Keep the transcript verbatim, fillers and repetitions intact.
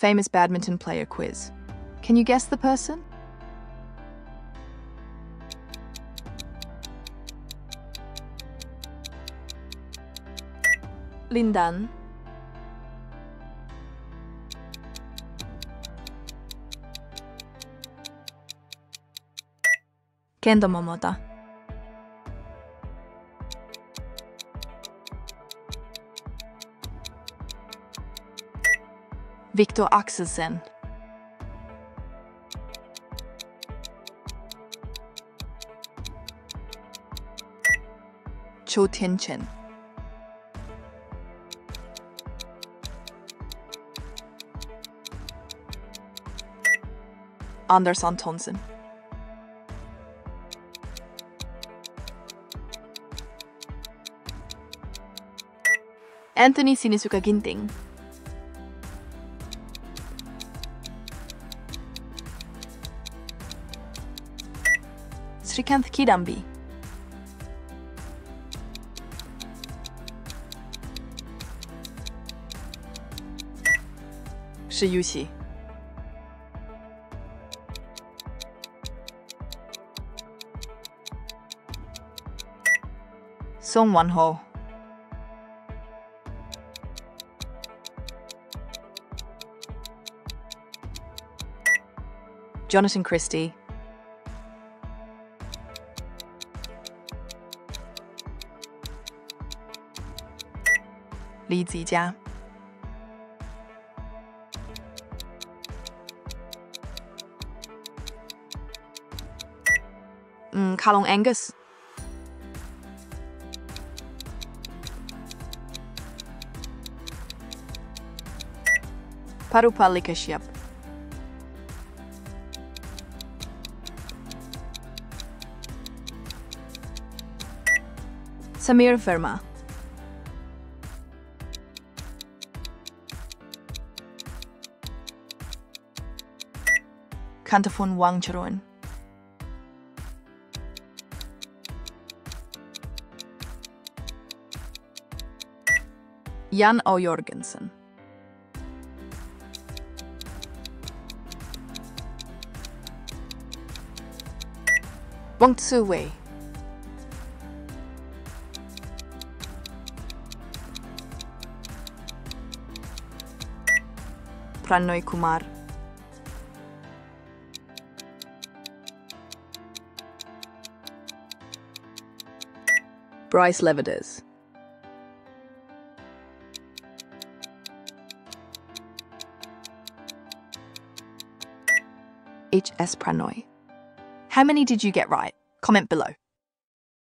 Famous Badminton Player Quiz. Can you guess the person? Lindan. Kendo Momota. Victor Axelsen. Cho Tianchen. Anders Antonsen. Anthony Sinisuka Ginting. Srikanth Kidambi. Shi Yuxi. Song Wanho. Jonathan Christie. Li Zijia. Mm, Kalong Angus. Parupali Kashyap. Samir Verma. Kantafon Wangcharoen. Jan O. Jorgensen. Wong Tsu Wei. Prannoy Kumar. Bryce Levides. H S Pranoy. How many did you get right? Comment below.